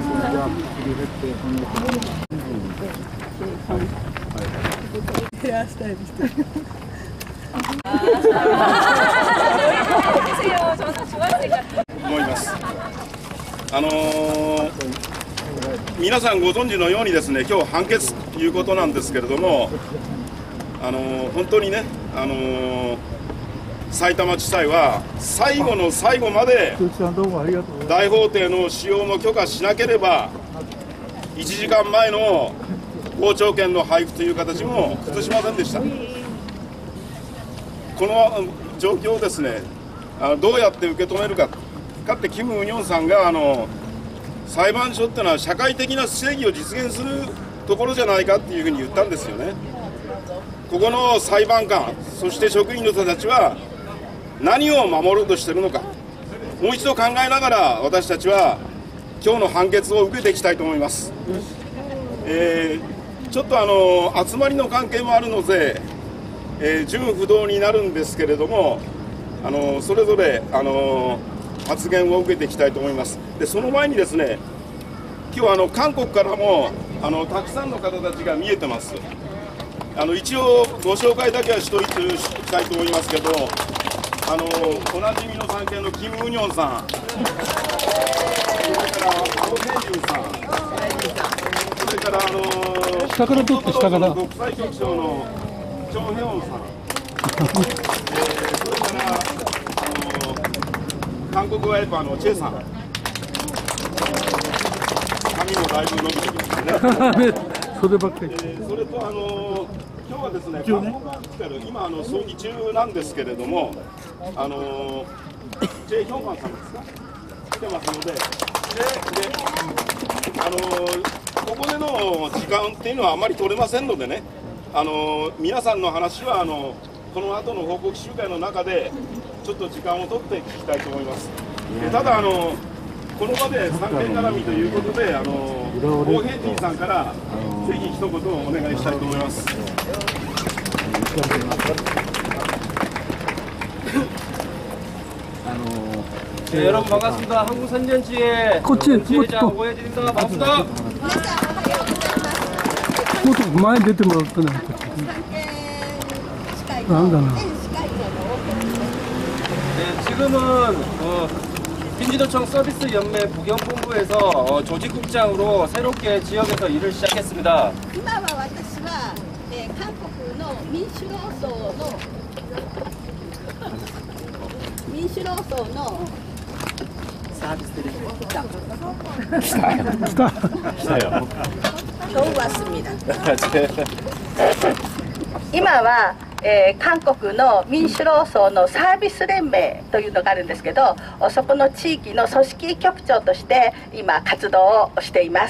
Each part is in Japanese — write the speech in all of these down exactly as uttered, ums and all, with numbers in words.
ヘアスタイルしてる。 思います。あのー、皆さんご存知のようにですね、今日判決ということなんですけれども、あのー、本当にね、あのー、埼玉地裁は最後の最後まで大法廷の使用の許可しなければいちじかんまえの傍聴券の配布という形も崩しませんでした。この状況をですね、あのどうやって受け止めるか。かってキム・ウニョンさんがあの裁判所っていうのは社会的な正義を実現するところじゃないかっていうふうに言ったんですよね。ここの裁判官、そして職員の人たちは何を守ろうとしているのか、もう一度考えながら私たちは今日の判決を受けていきたいと思います。えー、ちょっとあの集まりの関係もあるので、えー、順不動になるんですけれども、あのそれぞれあの発言を受けていきたいと思います。でその前にですね、今日はあの韓国からもあのたくさんの方たちが見えてます。あの一応ご紹介だけはしといてしたいと思いますけど、あのおなじみの産経のキム・ウニョンさん、それからアオ・ヘンジュンさん、それからあの下から取って下から国際局長のチョン・ヘウォンさん、えー、それからあの韓国ワイパーのチェさん、髪もだいぶ伸びてきましたね。 そればっかり、 えー、それとあの今日はですね、韓国ホテル、今あの葬儀中なんですけれども、あのチェ・ヒョンファンさんですか、来てますので、でであのここでの時間っていうのはあまり取れませんのでね、あの皆さんの話はあのこの後の報告集会の中でちょっと時間を取って聞きたいと思います。でただあのこの場で参見絡みということで、あのオーヘンジンさんからぜひ一言お願いしたいと思います。 네, 여러분 반갑습니다. 한국 산전지의 지회장 오해진입니다. 반갑습니다. 그것도 많이 냈더니 어떠나? 안 가나? 네, 지금은 어, 민주도청 서비스 연맹 부경본부에서 어, 조직국장으로 새롭게 지역에서 일을 시작했습니다. 今は私は、えー、韓国の民主労総の民主労総のサービスディレクター처음 왔습니다. 今は、えー、韓国の民主労総のサービス連盟というのがあるんですけど、そこの地域の組織局長として今活動をしています。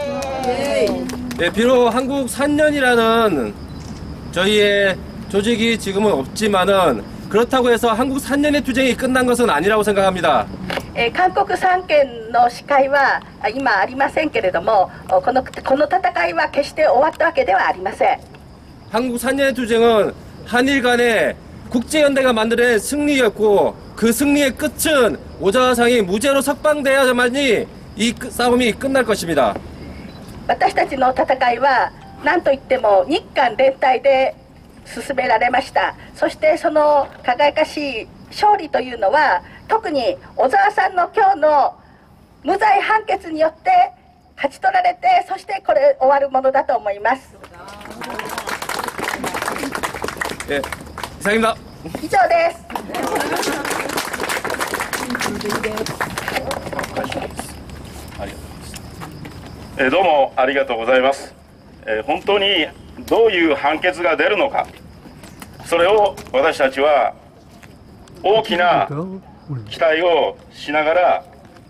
네, 비록 한국 산년이라는 저희의 조직이 지금은 없지만은 그렇다고 해서 한국 산년의 투쟁이 끝난 것은 아니라고 생각합니다. 韓国三県の司会は今ありませんけれども、この、この戦いは決して終わったわけではありません。 한국 산년의 투쟁은 한일 간의 국제연대가 만들어낸 승리였고, 그 승리의 끝은 오자와상이 무죄로 석방되어야만이 이 싸움이 끝날 것입니다. 私たちの戦いは何といっても日韓連帯で進められました。そしてその輝かしい勝利というのは、特に小沢さんの今日の無罪判決によって勝ち取られて、そしてこれ終わるものだと思います。 네, 이상입니다. 以上です。 えー、どうもありがとうございます。えー、本当にどういう判決が出るのか、それを私たちは大きな期待をしながら、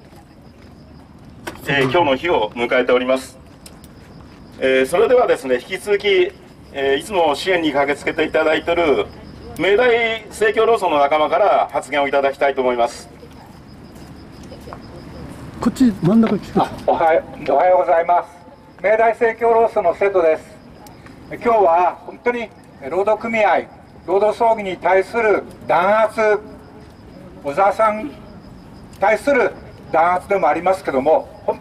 えー、今日の日を迎えております。えー、それではですね、引き続き、えー、いつも支援に駆けつけていただいている明大生協労組の仲間から発言をいただきたいと思います。 こっち真ん中来て。 おはよう、おはようございます。明大生協労組の瀬戸です。今日は本当に労働組合、労働争議に対する弾圧、小沢さんに対する弾圧でもありますけども、本当に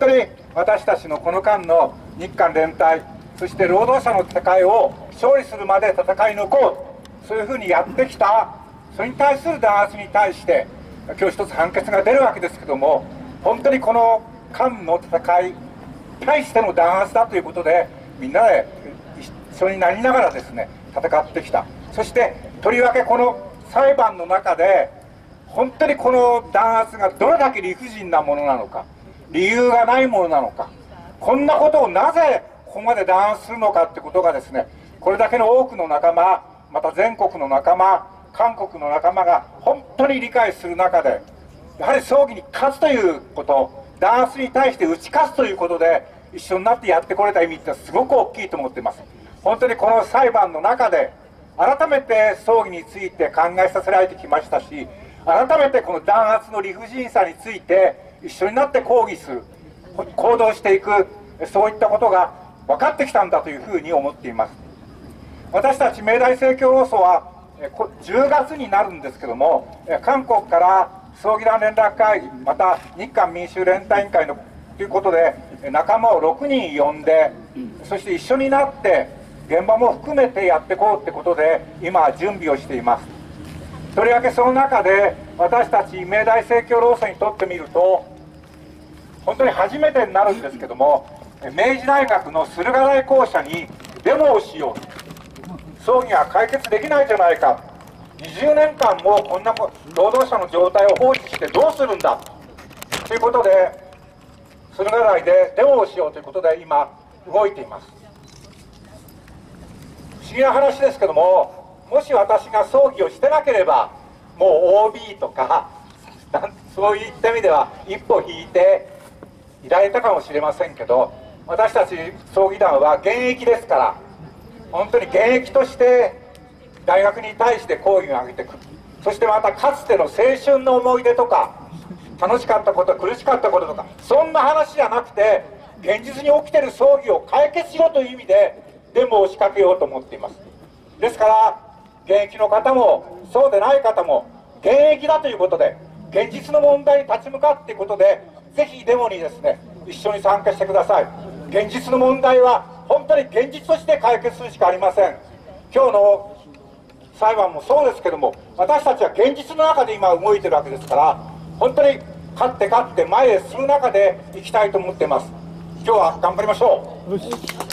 私たちのこの間の日韓連帯、そして労働者の戦いを勝利するまで戦い抜こう、そういうふうにやってきた、それに対する弾圧に対して今日一つ判決が出るわけですけども、本当にこの間の戦いに対しての弾圧だということで、みんなで一緒になりながらですね戦ってきた。そしてとりわけこの裁判の中で本当にこの弾圧がどれだけ理不尽なものなのか、理由がないものなのか、こんなことをなぜここまで弾圧するのかってことがですね、これだけの多くの仲間、また全国の仲間、韓国の仲間が本当に理解する中で、やはり葬儀に勝つということ、弾圧に対して打ち勝つということで一緒になってやってこれた意味ってすごく大きいと思っています。本当にこの裁判の中で改めて葬儀について考えさせられてきましたし、改めてこの弾圧の理不尽さについて一緒になって抗議する、行動していく、そういったことが分かってきたんだというふうに思っています。私たち明大生協労組はじゅうがつになるんですけども、韓国から葬儀団連絡会議、また日韓民衆連帯委員会のということで仲間をろくにん呼んで、そして一緒になって現場も含めてやっていこうってことで今準備をしています。とりわけその中で私たち明大生協労組にとってみると本当に初めてになるんですけども、明治大学の駿河台校舎にデモをしよう、葬儀が解決できないじゃないか、にじゅうねんかんもこんな労働者の状態を放置してどうするんだということで、駿河台でデモをしようということで今動いています。不思議な話ですけども、もし私が葬儀をしてなければもう オービー とかそういった意味では一歩引いていられたかもしれませんけど、私たち葬儀団は現役ですから、本当に現役として大学に対して抗議を上げていく。そしてまたかつての青春の思い出とか楽しかったこと、苦しかったこととか、そんな話じゃなくて現実に起きている葬儀を解決しろという意味でデモを仕掛けようと思っています。ですから現役の方もそうでない方も現役だということで、現実の問題に立ち向かっていくことで、ぜひデモにですね一緒に参加してください。現実の問題は本当に現実として解決するしかありません。今日の裁判もそうですけども、私たちは現実の中で今動いているわけですから、本当に勝って勝って前へ進む中でいきたいと思っています。今日は頑張りましょう。よし。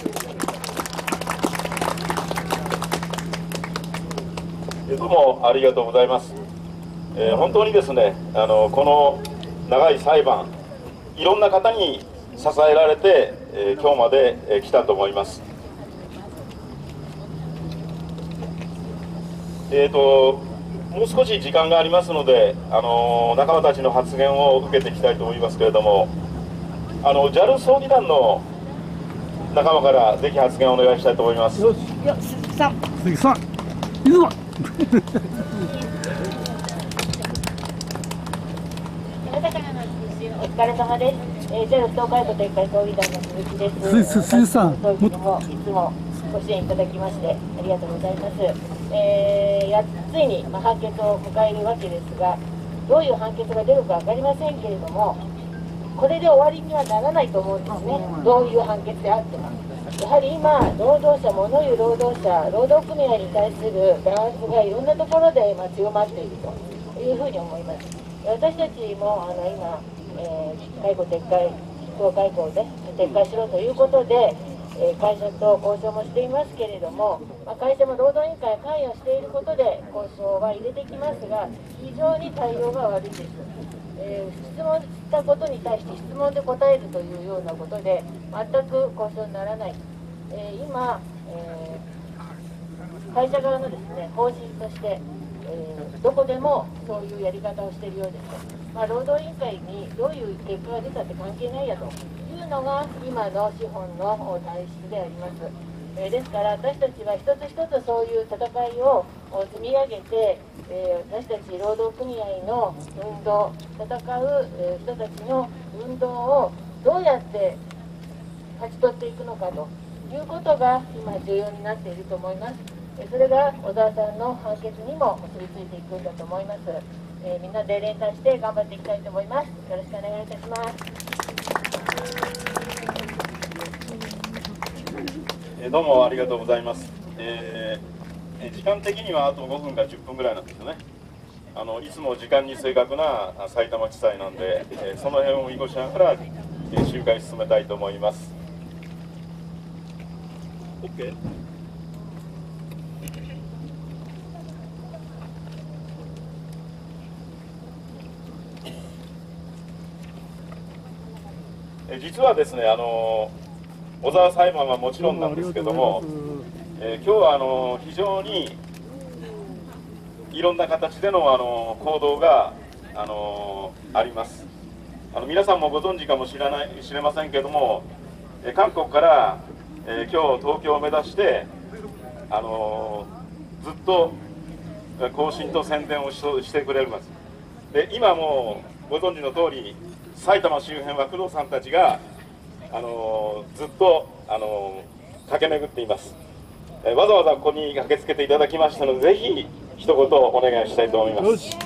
どうもありがとうございます。えー、本当にですね、あのこの長い裁判、いろんな方に支えられて、えー、今日まで、えー、来たと思います。えーともう少し時間がありますので、あの仲間たちの発言を受けていきたいと思いますけれども、あの ジャル 葬儀団の仲間からぜひ発言をお願いしたいと思います。 よし。 よ鈴木さん鈴木さん、いるわ。 お疲れ様です。えー、ジャル東海部展開葬儀団の鈴木です。 す鈴木さん、 葬儀にもいつもご支援いただきましてありがとうございます。えー、やついに、まあ、判決を迎えるわけですが、どういう判決が出るか分かりませんけれども、これで終わりにはならないと思うんですね。どういう判決であっても。やはり今、労働者、物言う労働者、労働組合に対する弾圧がいろんなところで、まあ、強まっているというふうに思います。私たちもあの今、えー、解雇撤回、不当解雇で撤回しろということで、えー、会社と交渉もしていますけれども、まあ、会社も労働委員会が関与していることで交渉は入れてきますが、非常に対応が悪いです。えー、質問したことに対して質問で答えるというようなことで全く交渉にならない、えー、今、えー、会社側のですね方針として、えー、どこでもそういうやり方をしているようです。まあ、労働委員会にどういう結果が出たって関係ないやというのが今の資本の体質であります。えー、ですから私たちは一つ一つそういう戦いを積み上げて、えー、私たち労働組合の運動、戦う、えー、人たちの運動をどうやって勝ち取っていくのかということが今重要になっていると思います。えー、それが小沢さんの判決にも結びついていくんだと思います。えー、みんなで連帯して頑張っていきたいと思います。よろしくお願いいたします。 えどうもありがとうございます。えー、時間的にはあとごふんかじゅっぷんぐらいなんですよね。あのいつも時間に正確な埼玉地裁なんで、えー、その辺を見越しながら、えー、集会進めたいと思います。OK。実はですね、あの小沢裁判はもちろんなんですけども、えー、今日はあの非常にいろんな形でのあの行動があのあります。あの皆さんもご存知かもしれない知れませんけども、えー、韓国から、えー、今日東京を目指してあのずっと更新と宣伝を し, してくれます。で今もご存知の通り埼玉周辺は工藤さんたちが、あのー、ずっと、あのー、駆け巡っています、えー、わざわざここに駆けつけていただきましたので、ぜひ一言お願いしたいと思います。よし、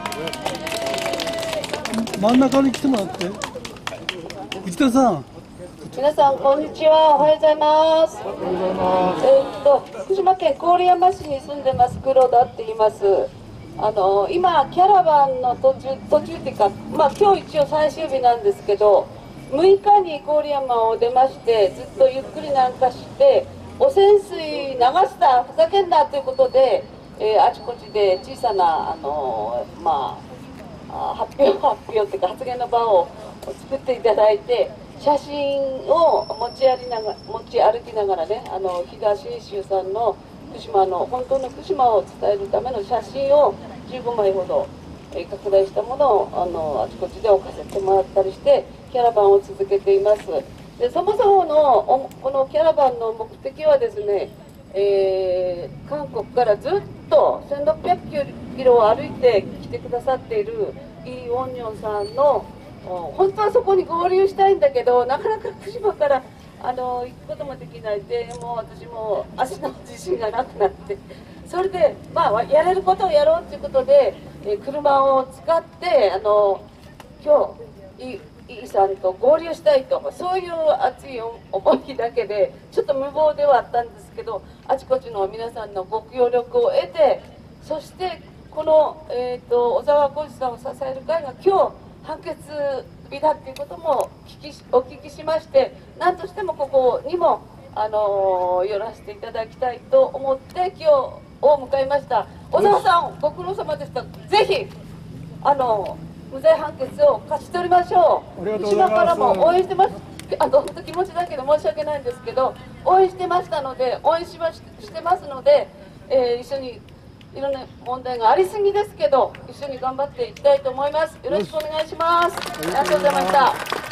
真ん中に来てもらって。内田さん、 皆さんこんにちは、おはようございます。おはようございます。えー、っと福島県郡山市に住んでます黒田って言います。あの今キャラバンの途中途中っていうか、まあ今日一応最終日なんですけど、むいかに郡山を出まして、ずっとゆっくり南下して汚染水流したふざけんなということで、えー、あちこちで小さなあのまあ発表発表っていうか発言の場を作っていただいて、写真を持ち歩きながら持ち歩きながらね、あの東英州さんの福島の本当の福島を伝えるための写真をじゅうごまいほど、えー、拡大したものをあのあちこちで置かせてもらったりしてキャラバンを続けています。でそもそものこのキャラバンの目的はですね、えー、韓国からずっとせんろっぴゃくキロを歩いて来てくださっているイ・ウォンニョンさんの本当はそこに合流したいんだけど、なかなか福島からあの行くこともできないで、もう私も足の自信がなくなって、それで、まあ、やれることをやろうということで、え車を使ってあの今日イ・イさんと合流したいと、そういう熱い思いだけでちょっと無謀ではあったんですけど、あちこちの皆さんのご協力を得て、そしてこの、えー、と小沢浩二さんを支える会が今日判決日だということも聞きお聞きしまして、何としてもここにも、あのー、寄らせていただきたいと思って今日を迎えました。小沢さんご苦労様でした。ぜひあの無罪判決を勝ち取りましょう。福島からも応援してます。あの本当気持ちだけで申し訳ないんですけど、応援してましたので応援しまししてますので、えー、一緒にいろんな問題がありすぎですけど一緒に頑張っていきたいと思います。よろしくお願いします。ありがとうございました。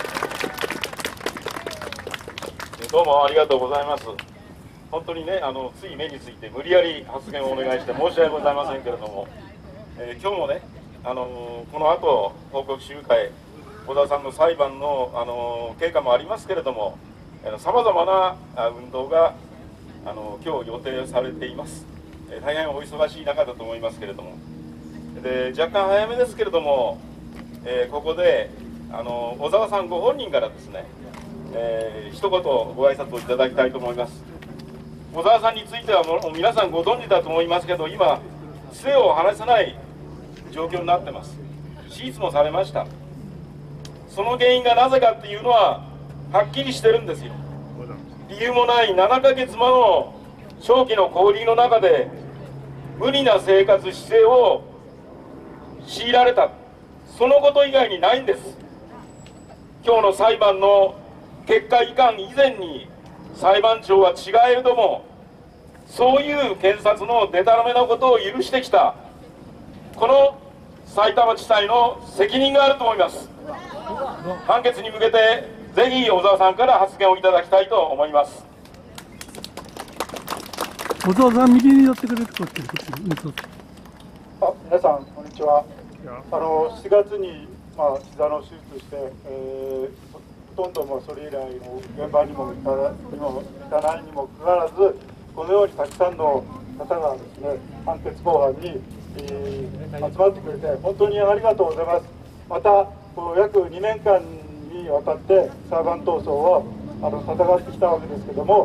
どうもありがとうございます。本当にね、あのつい目について無理やり発言をお願いして申し訳ございませんけれども、えー、今日もね、あのー、この後報告集会、小田さんの裁判の、あのー、経過もありますけれども、さまざまな運動が、あのー、今日予定されています。えー、大変お忙しい中だと思いますけれども、で若干早めですけれども、えー、ここで、あのー、小沢さんご本人からですね、えー、一言ご挨拶をいただきたいと思います。小沢さんについてはもう皆さんご存知だと思いますけど、今杖を離せない状況になってます。手術もされました。その原因がなぜかっていうのははっきりしてるんですよ。理由もないななかげつもの長期の勾留の中で無理な生活姿勢を強いられた、そのこと以外にないんです。今日の裁判の結果いかん以前に裁判長は違えれども、そういう検察のでたらめなことを許してきたこの埼玉地裁の責任があると思います。判決に向けてぜひ小沢さんから発言をいただきたいと思います。 小沢さん右に寄ってくれるこっちこっち。 あ、皆さんこんにちは。あのしがつにまあ膝の手術して、えーほとんどもそれ以来の現場にも行かにも行かないにもかかわらず、このようにたくさんの方がですね、判決公判に、えー、集まってくれて本当にありがとうございます。またこう約にねんかんにわたって裁判闘争をあの戦ってきたわけですけども、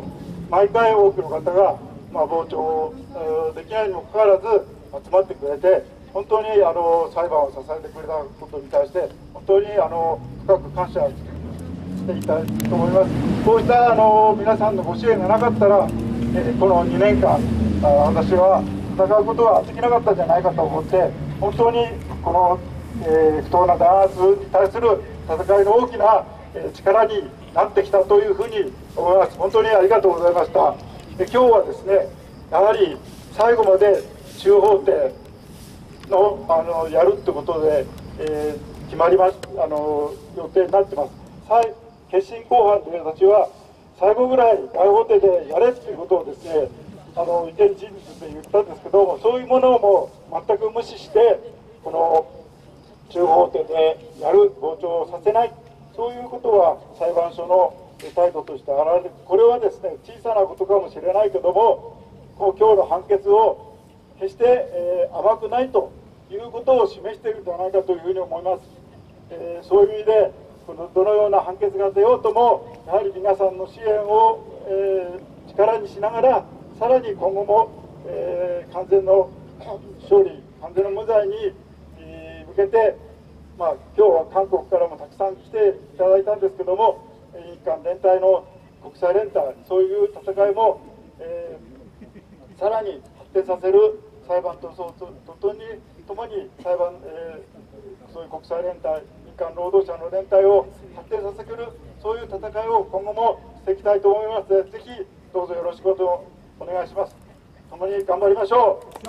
毎回多くの方が、まあ、傍聴できないにもかかわらず集まってくれて、本当にあの裁判を支えてくれたことに対して本当にあの深く感謝していたいと思います。こうしたあの皆さんのご支援がなかったら、えー、このにねんかん私は戦うことはできなかったんじゃないかと思って、本当にこの、えー、不当な弾圧に対する戦いの大きな、えー、力になってきたというふうに思います。本当にありがとうございました。で今日はですね、やはり最後まで中法廷のあのやるってことで、えー、決まりますあの予定になってます。決審公判の人たちは最後ぐらい大法廷でやれっていうことをですね、あの一見人物で言ったんですけども、そういうものをもう全く無視してこの中法廷でやる、傍聴をさせない、そういうことは裁判所の態度として現れる。これはですね、小さなことかもしれないけども、こう今日の判決を決して、えー、甘くないということを示しているんじゃないかというふうに思います。えー、そういう意味でこのどのような判決が出ようとも、やはり皆さんの支援を、えー、力にしながら、さらに今後も、えー、完全の勝利、完全の無罪に、えー、向けて、まあ、今日は韓国からもたくさん来ていただいたんですけども、日韓連帯の国際連帯、そういう戦いも、えー、さらに発展させる裁判とととにともに裁判、えー、そういう国際連帯、日韓労働者の連帯を発展させる、そういう戦いを今後もしていきたいと思いますので、ぜひどうぞよろしくお願いします。共に頑張りましょう。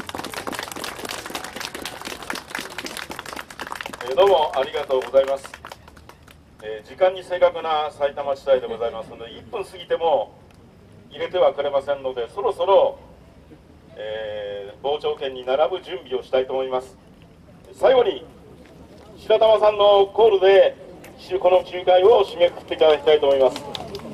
えー、どうもありがとうございます。えー、時間に正確な埼玉地裁でございますので、いっぷん過ぎても入れてはくれませんので、そろそろ、えー、傍聴券に並ぶ準備をしたいと思います。最後に白玉さんのコールでこの仲介を締めくくっていただきたいと思います。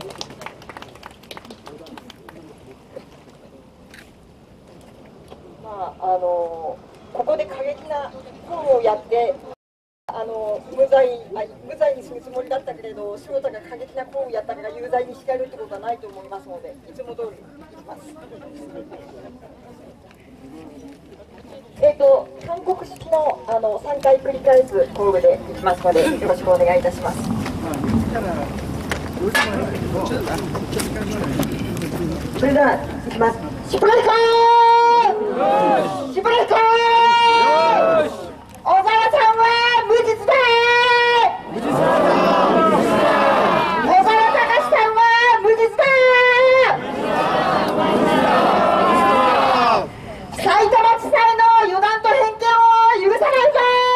まああのここで過激な行為をやってあの無罪あ無罪にするつもりだったけれど、翔太が過激な行為をやったから有罪に控えるってことはないと思いますので、いつも通りいきます。えっと韓国式のあのさんかい繰り返すコールでいきますので、よろしくお願いいたします。それではいきます。シュプレヒコー、シュプレヒコー、小沢さんは無実だー、無実だー、小沢隆さんは無実だー、埼玉地裁の予断と偏見を許さないぞ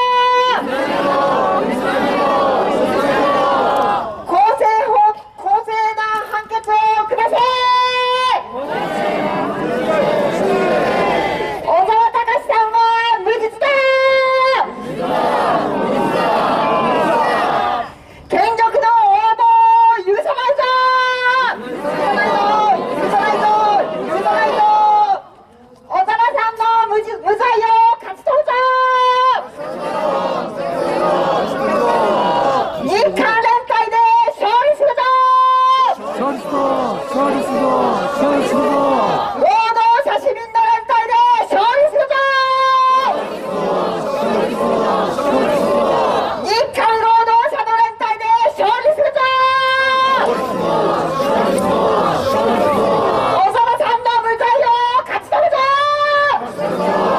ー、公正法、公正な判決をください。小沢隆さんは無実だー、権力の横暴を許さないぞー、許さないぞ許さないぞ許さないぞ、小沢さんの無罪を勝ち取るぞー、日韓連帯で勝利するぞー、 勝利するぞ勝利するぞ勝利するぞ、 労働者市民の連帯で勝利するぞー、日韓労働者の連帯で勝利するぞー、小沢さんの無罪を勝ち取るぞー、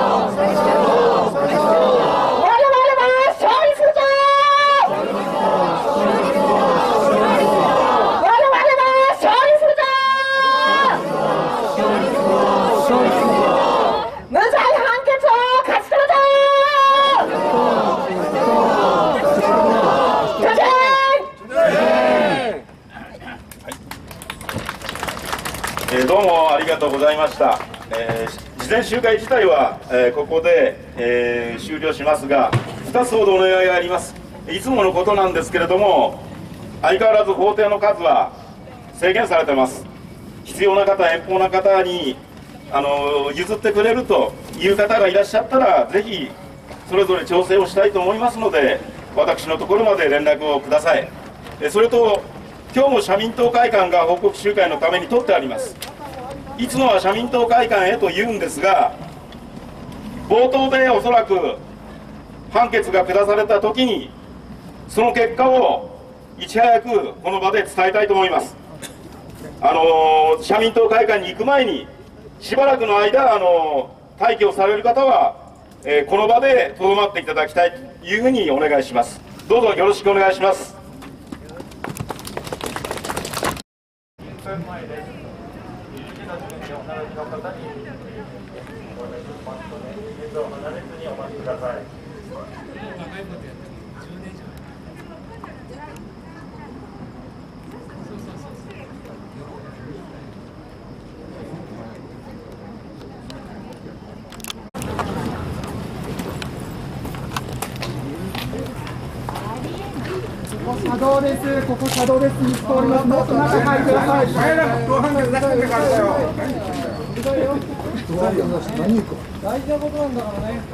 我々は勝利するぞー、我々は勝利するぞー、無罪判決を勝ち取るぞー、じゃじゃーん。 えー、どうもありがとうございました。えー、事前集会自体は、えー、ここで、えー、終了しますが、ふたつほどお願いがあります。いつものことなんですけれども、相変わらず法廷の数は制限されてます。必要な方、遠方な方にあの譲ってくれるという方がいらっしゃったら、ぜひそれぞれ調整をしたいと思いますので、私のところまで連絡をください。それと今日も社民党会館が報告集会のために取ってあります。いつもは社民党会館へと言うんですが、冒頭でおそらく判決が下された時にその結果をいち早くこの場で伝えたいと思います。あのー、社民党会館に行く前にしばらくの間、あのー、待機をされる方は、えー、この場でとどまっていただきたいというふうにお願いします。どうぞよろしくお願いします。 車道です。ここ車道です。見つかります。もっと中入ってください。大事なことなんだからね。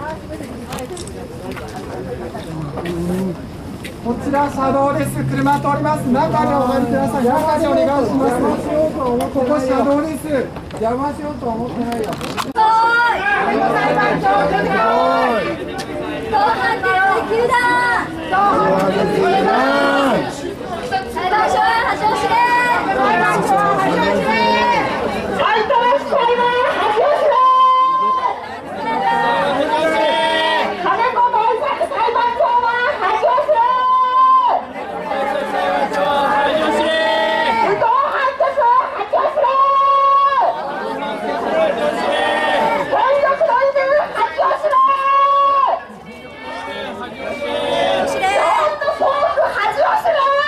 こちら車道です。車通ります。中にお入りください。中にお願いします。ここ車道です。邪魔しようとは思ってないよ。裁判長、当判決は急だ。当判決は急だ。裁判所は恥を知れ。裁判所は恥を知れ。アイトラス裁判恥を知れ。金子大作裁判長は恥を知れ。不当判決は恥を知れ。連続の意味恥を知れ。ちょっとフォーク恥を知れ。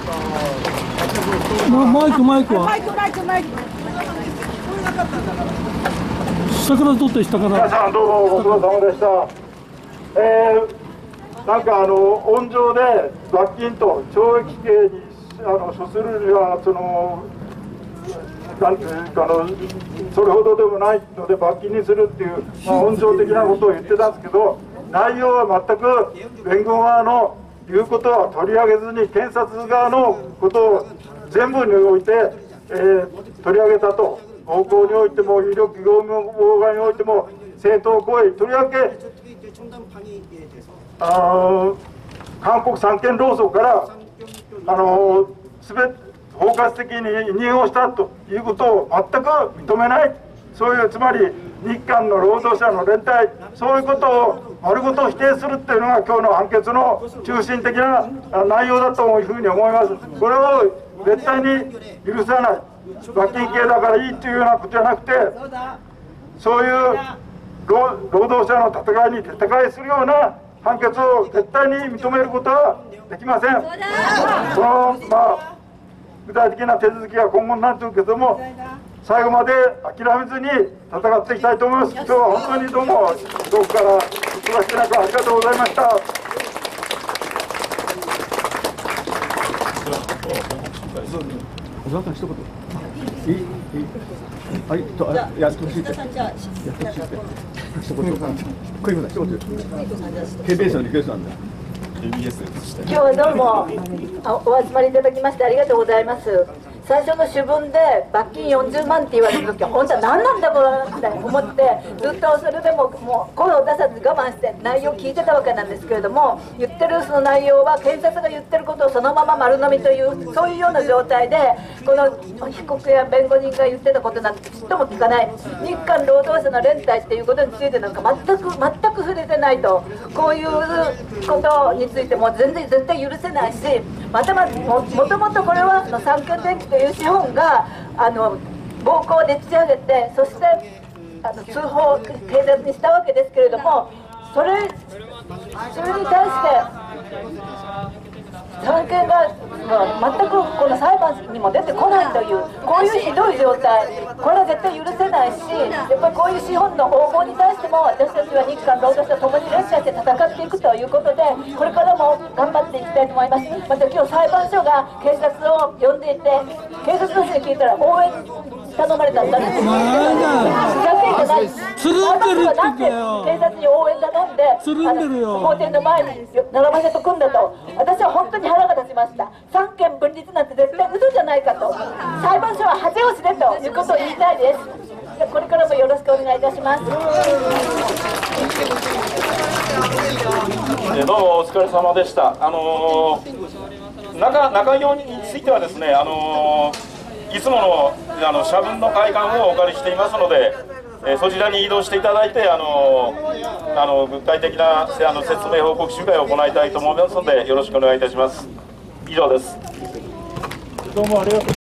ま、マイクマイクはマイクマイクマイク下から撮って下から皆さんどうもご苦労様でした。えー、なんかあの温情で罰金と懲役刑にあの処するにはそのなんていうかのそれほどでもないので罰金にするっていう、まあ、温情的なことを言ってたんですけど、内容は全く弁護側の言うことは取り上げずに検察側のことを全部において、えー、取り上げたと。暴行においても威力業務妨害においても正当行為、とりわけあ韓国三権労組からあのすべ包括的に委任をしたということを全く認めない、そういうつまり日韓の労働者の連帯、そういうことを丸ごと否定するっていうのが今日の判決の中心的な内容だというふうに思います。これを絶対に許さない、罰金刑だからいいというようなことじゃなくて、そういう労働者の戦いに戦いするような判決を絶対に認めることはできません。そのまあ具体的な手続きが今後になっているけども、最後まで諦めずに戦っていきたいと思います。今日は本当にどうも遠くから忙しくなくありがとうございました。 小沢さん一言。いいいいはい、とやってほしいって。やってほしいって。一言。こういうこと一言。ケービーエス のリクエストなんだ。 今日はどうもお集まりいただきましてありがとうございます。最初の主文で罰金よんじゅうまんって言われた時は本当は何なんだこれって思ってずっとそれでももう声を出さず我慢して内容を聞いてたわけなんですけれども、言ってるその内容は検察が言ってることをそのまま丸飲みというそういうような状態で、この被告や弁護人が言ってたことなんてちっとも聞かない、日韓労働者の連帯っていうことについてなんか全く全く触れてないと、こういうことについても全然絶対許せないし、またまももともとこれはその三権電機という資本があの暴行をでっち上げて、そしてあの通報を警察にしたわけですけれども、それそれに対して三権が、まあ、全くこの裁判にも出てこないという、こういうひどい状態、これは絶対許せないし、やっぱりこういう資本の横暴に対しても私たちは日韓労働者ともに連携して戦っていくということで、これからも頑張っていきたいと思います。また今日裁判所が警察を呼んでいて、警察の人に聞いたら応援頼まれたんだね。ふざけんじゃない。 つるんでるって言ってよ。 警察に応援頼んでつるんでるよ。 法廷の前に並ばせとくんだと、私は本当に腹が立ちました。三権分立なんて絶対嘘じゃないかと、裁判所は恥を知れということを言いたいです。これからもよろしくお願いいたします。 えどうもお疲れ様でした。あのー、中中容についてはですね、あのー、いつものあの社分の会館をお借りしていますので、えー、そちらに移動していただいて、あのー、あの具体的なあの説明報告集会を行いたいと思いますので、よろしくお願いいたします。以上です。 どうもありがとう。